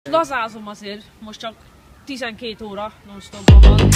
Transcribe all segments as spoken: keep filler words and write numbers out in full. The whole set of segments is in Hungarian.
Lazázom azért, most csak tizenkét óra non-stopban van.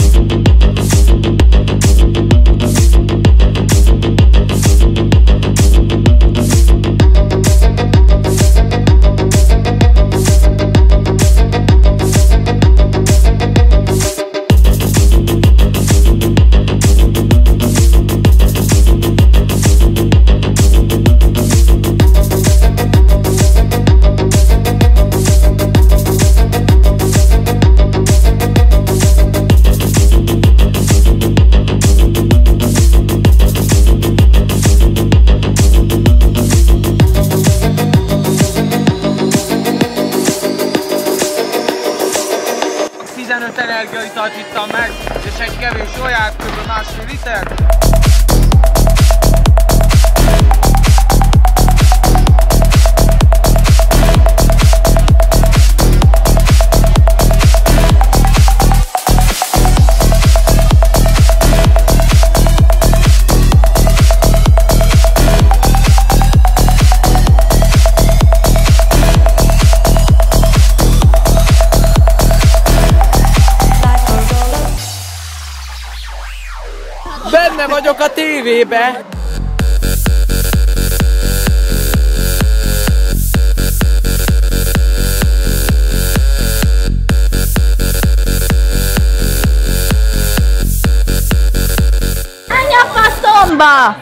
tizenöt energiaitalt ittam meg, és egy kevés olyát, kb. másfél liter. Benne vagyok a tévébe! Menj a faszomba!